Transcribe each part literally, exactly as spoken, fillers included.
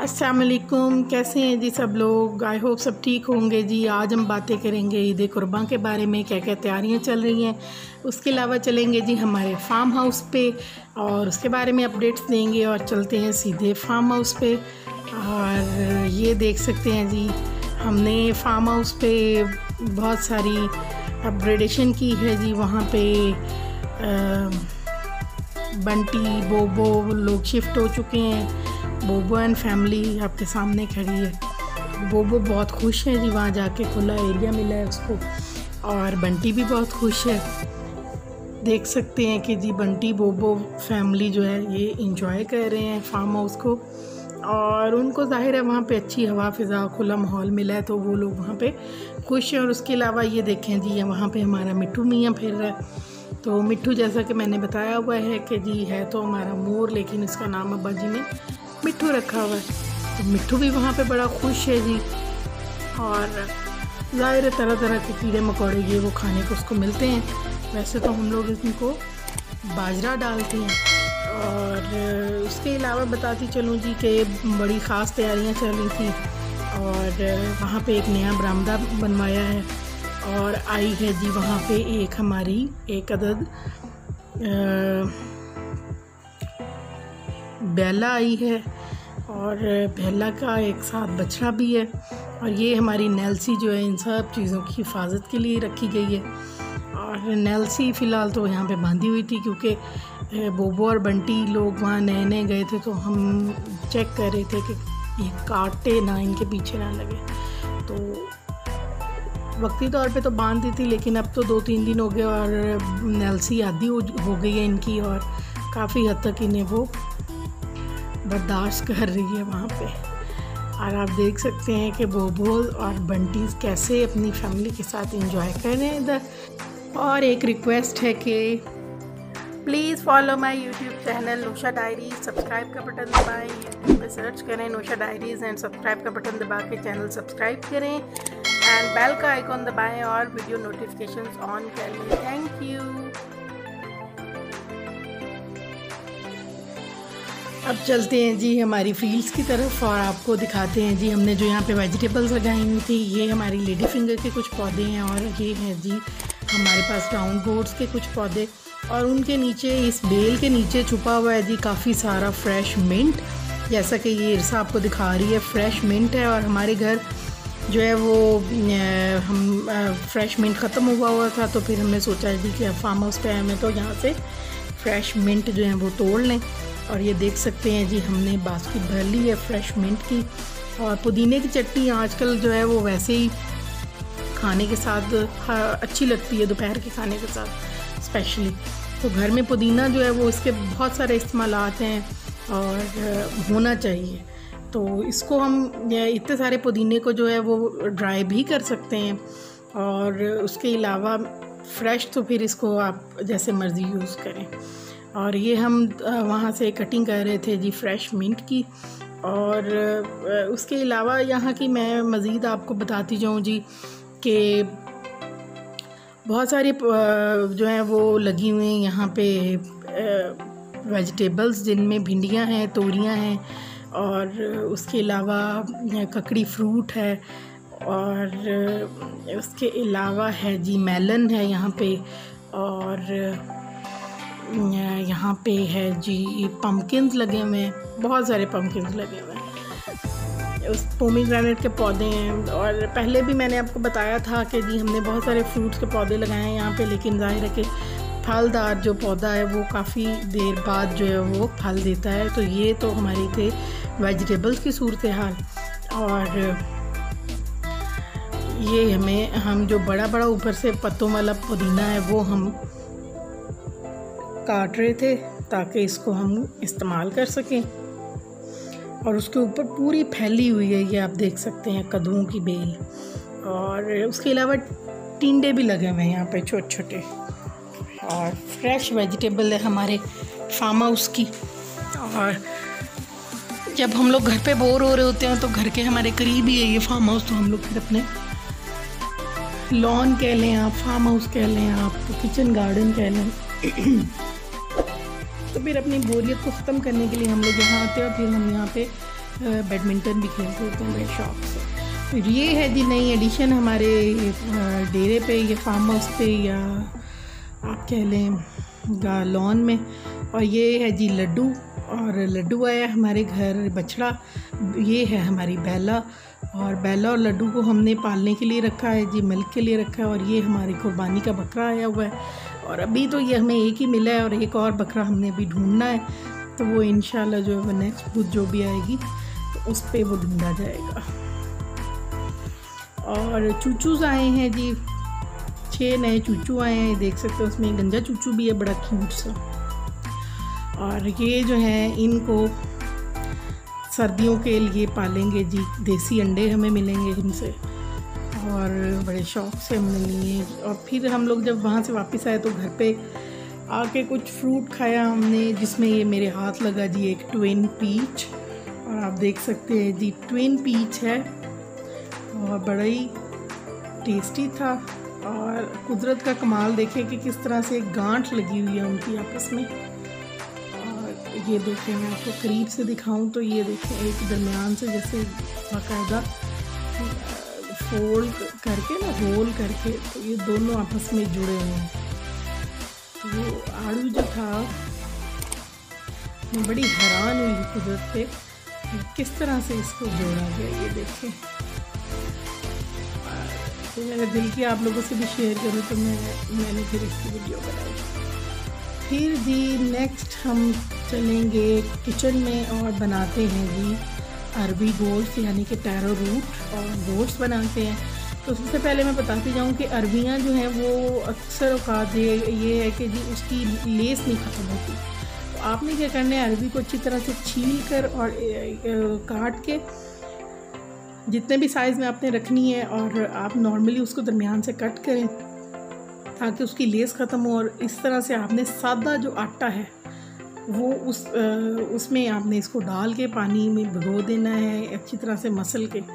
अस्सलाम वालेकुम, कैसे हैं जी सब लोग। आई होप सब ठीक होंगे जी। आज हम बातें करेंगे ईद कुर्बान के बारे में, क्या क्या तैयारियां चल रही हैं। उसके अलावा चलेंगे जी हमारे फार्म हाउस पे और उसके बारे में अपडेट्स देंगे और चलते हैं सीधे फार्म हाउस पे। और ये देख सकते हैं जी, हमने फार्म हाउस पे बहुत सारी अपग्रेडेशन की है जी। वहाँ पे आ, बंटी बोबो लोग शिफ्ट हो चुके हैं। बोबो एंड फैमिली आपके सामने खड़ी है। बोबो बहुत खुश है जी, वहाँ जाके खुला एरिया मिला है उसको। और बंटी भी बहुत खुश है। देख सकते हैं कि जी बंटी बोबो फैमिली जो है ये इंजॉय कर रहे हैं फार्म हाउस को। और उनको जाहिर है वहाँ पे अच्छी हवा फिज़ा खुला माहौल मिला है, तो वो लोग वहाँ पे खुश हैं। और उसके अलावा ये देखें जी, वहाँ पे हमारा मिट्ठू मियाँ फिर रहा है। तो मिट्ठू जैसा कि मैंने बताया हुआ है कि जी है तो हमारा मोर, लेकिन इसका नाम अब्बा जी ने मिट्ठू रखा हुआ है। तो मिट्ठू भी वहाँ पे बड़ा खुश है जी। और ज़ाहिर है तरह तरह के कीड़े मकोड़े ये वो खाने को उसको मिलते हैं। वैसे तो हम लोग इनको बाजरा डालते हैं। और उसके अलावा बताती चलूँ जी कि बड़ी ख़ास तैयारियाँ चल रही थी। और वहाँ पे एक नया बरामदा बनवाया है और आई है जी वहाँ पे एक हमारी एक अदद बेला आई है और बेला का एक साथ बछड़ा भी है। और ये हमारी नेल्सी जो है इन सब चीज़ों की हिफाजत के लिए रखी गई है। और नेल्सी फ़िलहाल तो यहाँ पे बांधी हुई थी, क्योंकि बोबो और बंटी लोग वहाँ नए नए गए थे, तो हम चेक कर रहे थे कि ये काटे ना, इनके पीछे ना लगे। तो वक्ती तौर पे तो बांध दी थी, लेकिन अब तो दो तीन दिन हो गए और नेल्सी आदी हो, हो गई है इनकी। और काफ़ी हद तक इन्हें वो बर्दाश्त कर रही है वहाँ पे। और आप देख सकते हैं कि बोबो और बंटीज़ कैसे अपनी फैमिली के साथ एंजॉय कर रहे हैं इधर। और एक रिक्वेस्ट है कि please follow my YouTube channel Noosha diaries. Subscribe का बटन दबाएं, यूट्यूब पे सर्च करें नूशा डायरीज़ एंड सब्सक्राइब का बटन दबा के चैनल सब्सक्राइब करें एंड बेल का आइकॉन दबाएं और वीडियो नोटिफिकेशंस ऑन कर लें। Thank you. अब चलते हैं जी हमारी फील्ड्स की तरफ और आपको दिखाते हैं जी हमने जो यहाँ पे वेजिटेबल्स लगाई हुई थी। ये हमारी लेडी फिंगर के कुछ पौधे हैं और ये हैं जी हमारे पास राउंड गोट्स के कुछ पौधे। और उनके नीचे, इस बेल के नीचे छुपा हुआ है जी काफ़ी सारा फ्रेश मिंट, जैसा कि ये इर्सा आपको दिखा रही है। फ्रेश मिंट है और हमारे घर जो है वो हम फ्रेश मिंट ख़त्म हुआ हुआ था, तो फिर हमने सोचा जी कि फार्म हाउस पे आए हैं तो यहाँ से फ्रेश मिंट जो है वो तोड़ लें। और ये देख सकते हैं जी हमने बास्केट भर ली है फ्रेश मिंट की। और पुदीने की चटनी आजकल जो है वो वैसे ही खाने के साथ अच्छी लगती है, दोपहर के खाने के साथ स्पेशली। तो घर में पुदीना जो है वो इसके बहुत सारे इस्तेमालात हैं और होना चाहिए। तो इसको हम इतने सारे पुदीने को जो है वो ड्राई भी कर सकते हैं, और उसके अलावा फ्रेश तो फिर इसको आप जैसे मर्ज़ी यूज़ करें। और ये हम वहाँ से कटिंग कर रहे थे जी फ्रेश मिंट की। और उसके अलावा यहाँ की मैं मज़ीद आपको बताती जाऊँ जी कि बहुत सारी जो हैं वो लगी हुई हैं यहाँ पे वेजिटेबल्स, जिनमें भिंडियाँ हैं, तोरियाँ हैं, और उसके अलावा ककड़ी फ्रूट है, और उसके अलावा है जी मेलन है यहाँ पे, और यहाँ पे है जी पम्पकिन्स लगे हुए हैं, बहुत सारे पम्पकिन्स लगे हुए हैं। उस पोमीग्रेनेट के पौधे हैं। और पहले भी मैंने आपको बताया था कि जी हमने बहुत सारे फ्रूट्स के पौधे लगाए हैं यहाँ पे, लेकिन जाहिर है कि फलदार जो पौधा है वो काफ़ी देर बाद जो है वो फल देता है। तो ये तो हमारी थे वेजिटेबल्स की सूरत हाल। और ये हमें हम जो बड़ा बड़ा ऊपर से पत्तों वाला पुदीना है वो हम काट रहे थे ताकि इसको हम इस्तेमाल कर सकें। और उसके ऊपर पूरी फैली हुई है ये आप देख सकते हैं कद्दूओं की बेल। और उसके अलावा टिंडे भी लगे हुए हैं यहाँ पे छोटे छोटे। और फ्रेश वेजिटेबल है हमारे फार्म हाउस की। और जब हम लोग घर पे बोर हो रहे होते हैं तो घर के हमारे करीब ही है ये फार्म हाउस, तो हम लोग फिर अपने लॉन कह लें आप, फार्म हाउस कह लें आप, किचन गार्डन कह लें तो फिर अपनी बोरियत को ख़त्म करने के लिए हम लोग यहाँ आते हैं और फिर हम यहाँ पे बैडमिंटन भी खेलते होते हैं बड़े शौक से। तो ये है जी नई एडिशन हमारे डेरे पे या फार्म हाउस पे या आप कह लें लॉन में। और ये है जी लड्डू, और लड्डू आया हमारे घर बछड़ा। ये है हमारी बेला, और बेला और लड्डू को हमने पालने के लिए रखा है जी, मिल्क के लिए रखा है। और ये हमारी कुर्बानी का बकरा आया हुआ है, और अभी तो ये हमें एक ही मिला है और एक और बकरा हमने अभी ढूंढना है, तो वो इंशाल्लाह जो है वो नेक्स्ट बुध जो भी आएगी तो उस पर वो ढूंढा जाएगा। और चूचूज़ आए हैं जी, छः नए चूचू आए हैं, देख सकते हो। उसमें गंजा चूचू भी है बड़ा क्यूट सा। और ये जो है इनको सर्दियों के लिए पालेंगे जी, देसी अंडे हमें मिलेंगे इनसे, और बड़े शौक़ से हमने लिए। और फिर हम लोग जब वहाँ से वापस आए तो घर पे आके कुछ फ्रूट खाया हमने, जिसमें ये मेरे हाथ लगा जी एक ट्विन पीच, और आप देख सकते हैं जी ट्विन पीच है और बड़ा ही टेस्टी था। और कुदरत का कमाल देखें कि किस तरह से गांठ लगी हुई है उनकी आपस में। और ये देखें, मैं आपको करीब से दिखाऊं तो ये देखें एक दरमियान से जैसे बाकायदा फोल्ड करके ना, होल करके, तो ये दोनों आपस में जुड़े हुए हैं। तो वो आड़ू जो था मैं बड़ी हैरान हुई कुदरत पे किस तरह से इसको जोड़ा गया। ये देखें, तो मेरे दिल की आप लोगों से भी शेयर करूँ तो मैं मैंने फिर इसकी वीडियो बनाई। फिर जी नेक्स्ट हम चलेंगे किचन में और बनाते हैं जी अरबी गोश्त, यानी कि टैरो रूट और गोश्त बनाते हैं। तो सबसे पहले मैं बताती जाऊँ कि अरबियाँ जो हैं वो अक्सर औकात ये ये है कि जी उसकी लेस नहीं ख़त्म होती। तो आपने क्या करना है, अरबी को अच्छी तरह से छील कर और काट के जितने भी साइज़ में आपने रखनी है, और आप नॉर्मली उसको दरमियान से कट करें ताकि उसकी लेस ख़त्म हो। और इस तरह से आपने सादा जो आटा है वो उस उसमें आपने इसको डाल के पानी में भिगो देना है अच्छी तरह से मसल के।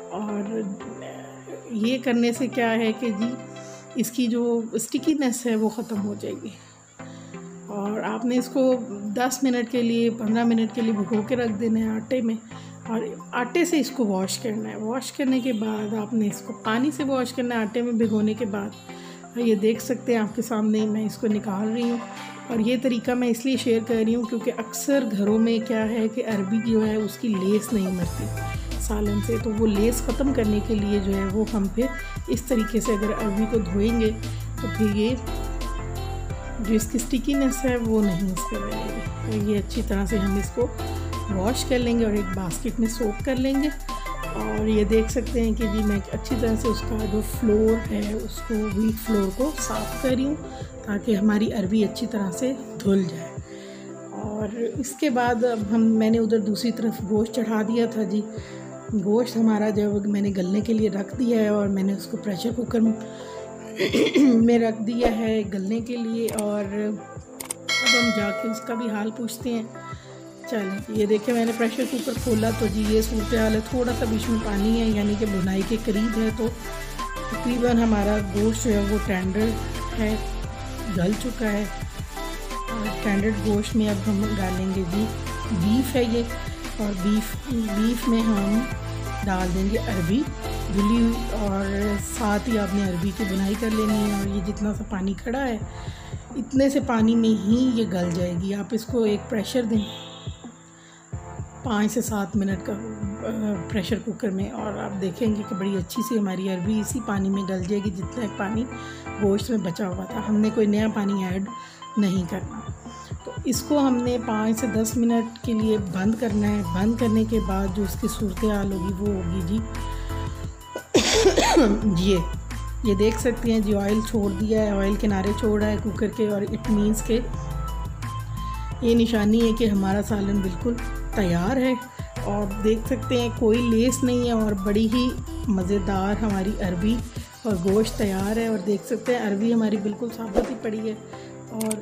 और ये करने से क्या है कि जी इसकी जो स्टिकीनेस है वो ख़त्म हो जाएगी। और आपने इसको दस मिनट के लिए पंद्रह मिनट के लिए भिगो के रख देना है आटे में, और आटे से इसको वॉश करना है। वॉश करने के बाद आपने इसको पानी से वॉश करना है आटे में भिगोने के बाद। ये देख सकते हैं आपके सामने मैं इसको निकाल रही हूँ। और ये तरीका मैं इसलिए शेयर कर रही हूँ क्योंकि अक्सर घरों में क्या है कि अरबी जो है उसकी लेस नहीं मरती सालन से, तो वो लेस ख़त्म करने के लिए जो है वो हम फिर इस तरीके से अगर अरबी को धोएंगे तो फिर ये जो इसकी स्टिकीनेस है वो नहीं इस पर रहेगी। तो ये अच्छी तरह से हम इसको वॉश कर लेंगे और एक बास्केट में सोक कर लेंगे। और ये देख सकते हैं कि जी मैं अच्छी तरह से उसका जो फ्लोर है उसको व्हीट फ्लोर को साफ़ कर रही हूँ ताकि हमारी अरबी अच्छी तरह से धुल जाए। और इसके बाद अब हम मैंने उधर दूसरी तरफ गोश्त चढ़ा दिया था जी। गोश्त हमारा जब मैंने गलने के लिए रख दिया है और मैंने उसको प्रेशर कुकर में रख दिया है गलने के लिए। और अब हम जाके उसका भी हाल पूछते हैं। चलें, ये देखिए मैंने प्रेशर कुकर खोला तो जी ये सूरत हाल है, थोड़ा सा बीच में पानी है यानी कि बुनाई के करीब है। तो तकरीबन हमारा गोश्त जो है वो टेंडर है, गल चुका है। और टेंडर्ड गोश्त में अब हम डालेंगे जी बीफ है ये, और बीफ बीफ में हम डाल देंगे अरबी धुली हुई, और साथ ही आपने अरबी की बुनाई कर लेनी है। और ये जितना सा पानी खड़ा है इतने से पानी में ही ये गल जाएगी। आप इसको एक प्रेशर दें पाँच से सात मिनट का प्रेशर कुकर में, और आप देखेंगे कि बड़ी अच्छी सी हमारी अरबी इसी पानी में गल जाएगी जितना पानी गोश्त में बचा हुआ था। हमने कोई नया पानी ऐड नहीं करना। तो इसको हमने पाँच से दस मिनट के लिए बंद करना है। बंद करने के बाद जो इसकी सूरत हाल होगी वो होगी जी ये ये देख सकते हैं जी ऑयल छोड़ दिया है, ऑयल किनारे छोड़ा है कुकर के, और इट मीन्स के ये निशानी है कि हमारा सालन बिल्कुल तैयार है। और देख सकते हैं कोई लेस नहीं है और बड़ी ही मज़ेदार हमारी अरबी और गोश्त तैयार है। और देख सकते हैं अरबी हमारी बिल्कुल साबुत ही पड़ी है, और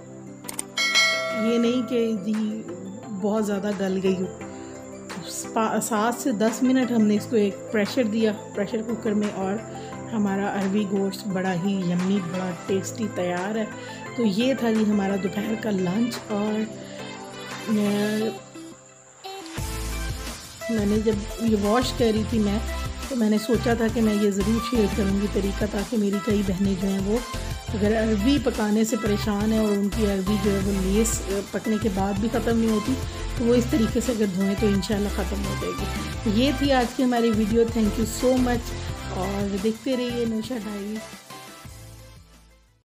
ये नहीं कि जी बहुत ज़्यादा गल गई हो। सात से दस मिनट हमने इसको एक प्रेशर दिया प्रेशर कुकर में, और हमारा अरबी गोश्त बड़ा ही यम्मी बड़ा टेस्टी तैयार है। तो ये था जी हमारा दोपहर का लंच। और मैंने जब ये वॉश कर रही थी मैं, तो मैंने सोचा था कि मैं ये ज़रूर शेयर करूँगी तरीका, ताकि मेरी कई बहनें जो हैं वो अगर अरबी पकाने से परेशान है और उनकी अरबी जो है वो लेस पकने के बाद भी ख़त्म नहीं होती, तो वो इस तरीके से अगर धोएं तो इंशाल्लाह ख़त्म हो जाएगी। ये थी आज की हमारी video. Thank you so much और देखते रहिए नौशा डायरी।